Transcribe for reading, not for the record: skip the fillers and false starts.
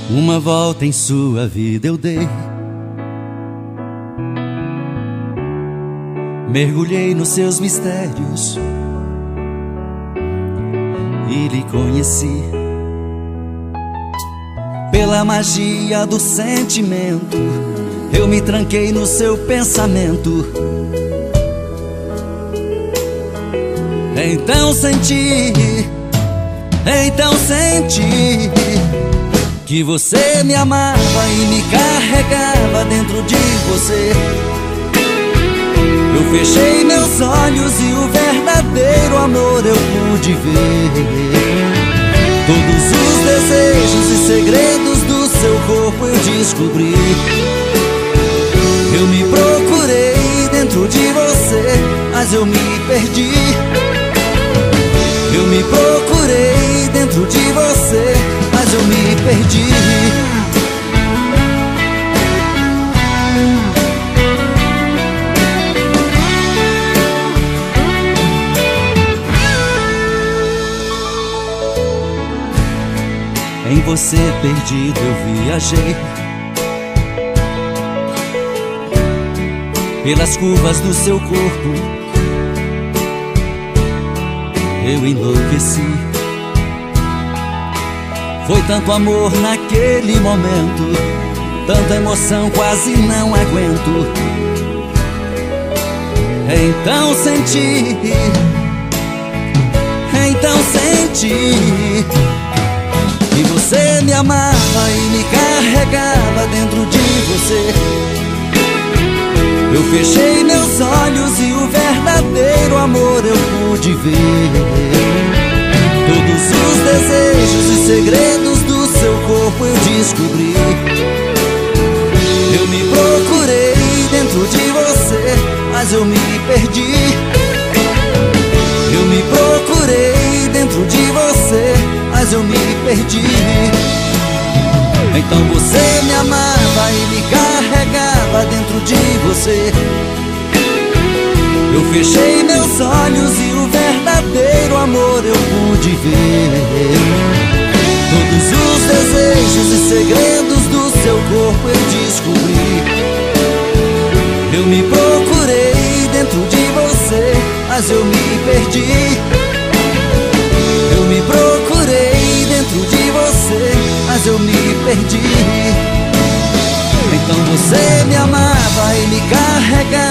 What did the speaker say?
Uma volta em sua vida eu dei, mergulhei nos seus mistérios e lhe conheci. Pela magia do sentimento, eu me tranquei no seu pensamento. Então senti que você me amava e me carregava dentro de você. Eu fechei meus olhos e o verdadeiro amor eu pude ver. Todos os desejos e segredos do seu corpo eu descobri. Eu me procurei dentro de você, mas eu me perdi. Eu me procurei dentro de você, mas eu me perdi. Em você perdido eu viajei, pelas curvas do seu corpo eu enlouqueci. Foi tanto amor naquele momento, tanta emoção quase não aguento. Então senti que você me amava e me carregava dentro de você. Eu fechei meus olhos e o verdadeiro amor eu pude ver. Todos os desejos e segredos do seu corpo eu descobri. Eu me procurei dentro de você, mas eu me perdi. Eu me procurei dentro de você, mas eu me perdi. Então você me amava e me carregava dentro de você. Eu fechei meus olhos e o verdadeiro amor eu pude ver. Todos os desejos e segredos do seu corpo eu descobri. Eu me procurei dentro de você, mas eu me perdi. Eu me procurei dentro de você, mas eu me perdi. Então você me amava e me carregava